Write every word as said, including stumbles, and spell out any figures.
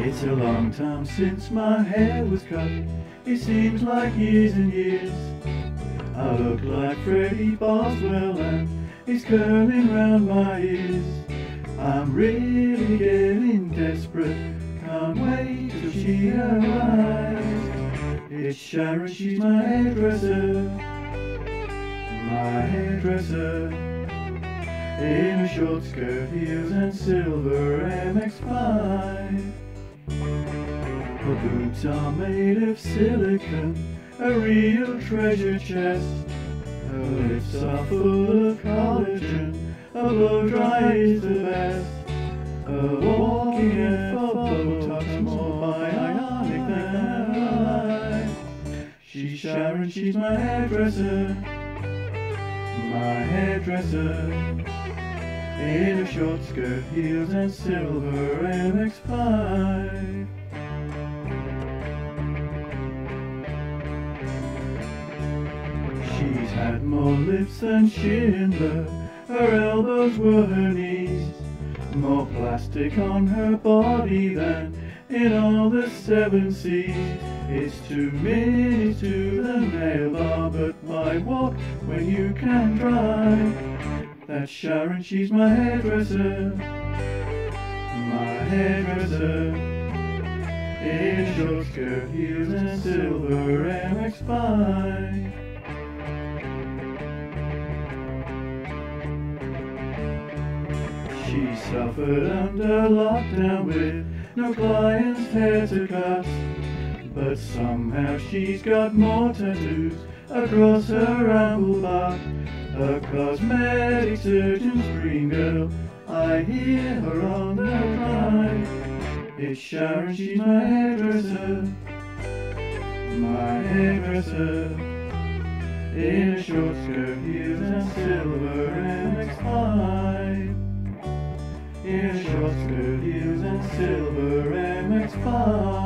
It's a long time since my hair was cut. It seems like years and years. I look like Freddie Boswell and it's curling round my ears. I'm really getting desperate. Can't wait till she arrives. It's Sharon, she's my hairdresser. My hairdresser. In a short skirt, heels and silver M X five. Her boots are made of silicone, a real treasure chest. Her lips are full of collagen, a blow dry is the best. Her walking and for Botox more bionic than I. She's Sharon, she's my hairdresser. My hairdresser. In a short skirt, heels and silver M X five. She's had more lips than Schindler, her elbows were her knees. More plastic on her body than in all the seven seas. It's two minutes to the nail bar, but why walk when you can drive? That's Sharon, she's my hairdresser. My hairdresser. In a short skirt, heels and silver M X five. She suffered under lockdown with no clients' hair to cut. But somehow she's got more tattoos across her ample butt. A cosmetic surgeon's dream girl, I hear her on the drive. It's Sharon, she's my hairdresser. My hairdresser. In a short skirt, heels and silver M X five. In a short skirt, heels and silver M X five.